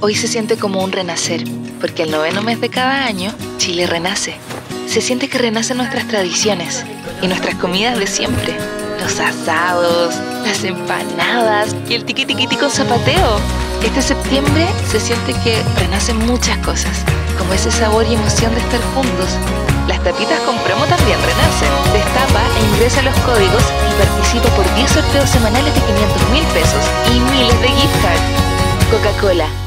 Hoy se siente como un renacer, porque al 9º mes de cada año, Chile renace. Se siente que renacen nuestras tradiciones y nuestras comidas de siempre. Los asados, las empanadas y el tiqui tiqui con zapateo. Este septiembre se siente que renacen muchas cosas, como ese sabor y emoción de estar juntos. Las tapitas con promo también renacen. Destapa e ingresa los códigos y participa por 10 sorteos semanales de 500.000 pesos y miles de gift cards. Coca-Cola.